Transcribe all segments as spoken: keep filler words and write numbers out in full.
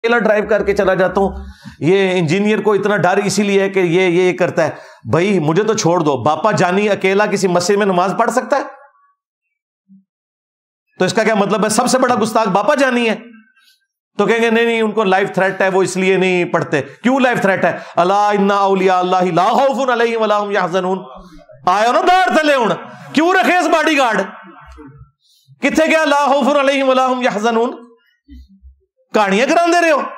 اکیلا ڈرائیو کر کے چلا جاتا ہوں, یہ انجینئر کو اتنا ڈر اسی لیے ہے کہ یہ یہ کرتا ہے. بھائی مجھے تو چھوڑ دو, باپا جانی اکیلا کسی مسجد میں نماز پڑھ سکتا ہے؟ تو اس کا کیا مطلب ہے سب سے بڑا گستاخ باپا جانی ہے؟ تو کہیں گے نہیں نہیں ان کو لائف تھریٹ ہے, وہ اس لیے نہیں پڑھتے. کیوں لائف تھریٹ ہے؟ الا ان اولیاء اللہ لا خوف علیہم ولا هم یحزنون. آیا نا دار تلے ہوں کیوں رکھے اس باڈی گارڈ؟ کتنے گیا لا خوف علیہم ولا هم یحزنون؟ کہانیاں کران دے رہے ہو.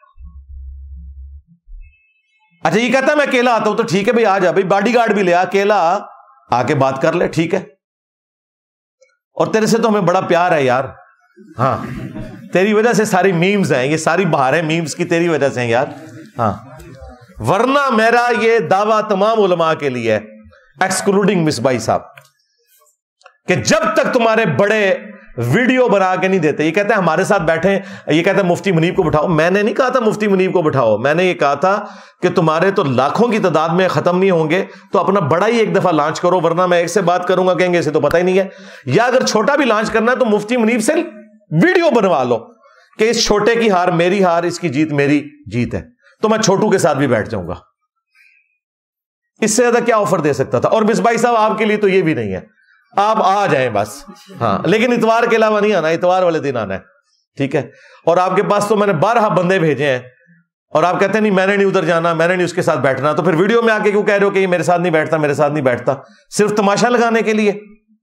اچھا یہ کہتا ہے میں اکیلا آتا ہوں, تو ٹھیک ہے بھائی آ جا, بھائی باڈی گارڈ بھی لے, اکیلا آ کے بات کر لے, ٹھیک ہے. اور تیرے سے تو ہمیں بڑا پیار ہے یار, ہاں تیری وجہ سے ساری میمز ہیں, یہ ساری بہاریں میمز کی تیری وجہ سے ہیں یار, ہاں. ورنہ میرا یہ دعویٰ تمام علماء کے لیے ہے, ایکسکلوڈنگ مصباحی صاحب, کہ جب تک تمہارے بڑے ویڈیو بنا کے نہیں دیتے, یہ کہتے ہیں ہمارے ساتھ بیٹھے, یہ کہتے ہیں مفتی منیب کو بٹھاؤ. میں نے نہیں کہا تھا مفتی منیب کو بٹھاؤ, میں نے یہ کہا تھا کہ تمہارے تو لاکھوں کی تعداد میں ختم نہیں ہوں گے, تو اپنا بڑا ہی ایک دفعہ لانچ کرو, ورنہ میں ایک سے بات کروں گا کہیں گے اسے تو پتہ ہی نہیں ہے. یا اگر چھوٹا بھی لانچ کرنا ہے تو مفتی منیب سے ویڈیو بنوا لو کہ اس چھوٹے کی ہار میری ہار, اس کی جیت میری جیت ہے, تو میں چھوٹو کے ساتھ بھی بیٹھ جاؤں گا. اس سے زیادہ کیا آفر دے سکتا تھا؟ اور مصباحی صاحب آپ کے لیے تو یہ بھی نہیں ہے, آپ آ جائیں بس, ہاں لیکن اتوار کے علاوہ نہیں آنا, اتوار والے دن آنا ہے, ٹھیک ہے. اور آپ کے پاس تو میں نے بارہ بندے بھیجے ہیں, اور آپ کہتے ہیں نہیں میں نے نہیں ادھر جانا, میں نے نہیں اس کے ساتھ بیٹھنا, تو پھر ویڈیو میں آ کے کیوں کہہ رہے ہو کہ یہ میرے ساتھ نہیں بیٹھتا, میرے ساتھ نہیں بیٹھتا, صرف تماشا لگانے کے لیے.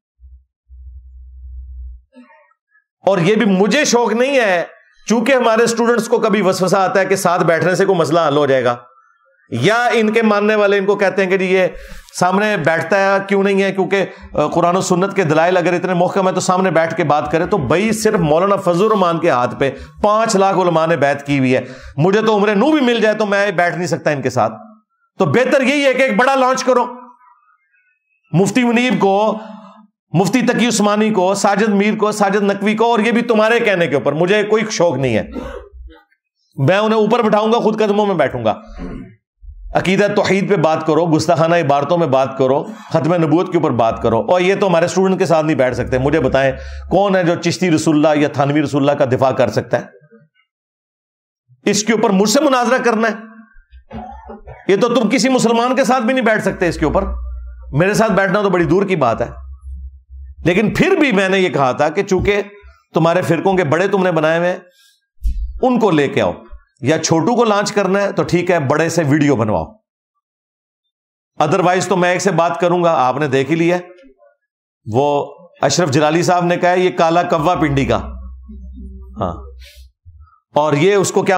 اور یہ بھی مجھے شوق نہیں ہے, چونکہ ہمارے اسٹوڈنٹس کو کبھی وسوسہ آتا ہے کہ ساتھ بیٹھنے سے کوئی مسئلہ حل ہو جائے گا, یا ان کے ماننے والے ان کو کہتے ہیں کہ جی یہ سامنے بیٹھتا ہے کیوں نہیں ہے, کیونکہ قرآن و سنت کے دلائل اگر اتنے محکم ہے تو سامنے بیٹھ کے بات کرے. تو بھائی صرف مولانا فضل الرحمان کے ہاتھ پہ پانچ لاکھ علماء نے بیعت کی ہوئی ہے, مجھے تو عمر نو بھی مل جائے تو میں بیٹھ نہیں سکتا ان کے ساتھ. تو بہتر یہی ہے کہ ایک بڑا لانچ کرو, مفتی منیب کو, مفتی تقی عثمانی کو, ساجد میر کو, ساجد نقوی کو, اور یہ بھی تمہارے کہنے کے اوپر, مجھے کوئی شوق نہیں ہے, میں انہیں اوپر بٹھاؤں گا, خود قدموں میں بیٹھوں گا. عقیدہ توحید پہ بات کرو, گستاخانہ عبارتوں میں بات کرو, ختم نبوت کے اوپر بات کرو. اور یہ تو ہمارے اسٹوڈنٹ کے ساتھ نہیں بیٹھ سکتے. مجھے بتائیں کون ہے جو چشتی رسول اللہ یا تھانوی رسول اللہ کا دفاع کر سکتا ہے؟ اس کے اوپر مجھ سے مناظرہ کرنا ہے؟ یہ تو تم کسی مسلمان کے ساتھ بھی نہیں بیٹھ سکتے اس کے اوپر, میرے ساتھ بیٹھنا تو بڑی دور کی بات ہے. لیکن پھر بھی میں نے یہ کہا تھا کہ چونکہ تمہارے فرقوں کے بڑے تم نے بنائے ہوئے, ان کو لے کے آؤ, یا چھوٹو کو لانچ کرنا ہے تو ٹھیک ہے بڑے سے ویڈیو بنواؤ. ادروائز تو میں ایک سے بات کروں گا, آپ نے دیکھ ہی لیا, وہ اشرف جلالی صاحب نے کہا یہ کالا کوا پنڈی کا, ہاں, اور یہ اس کو کیا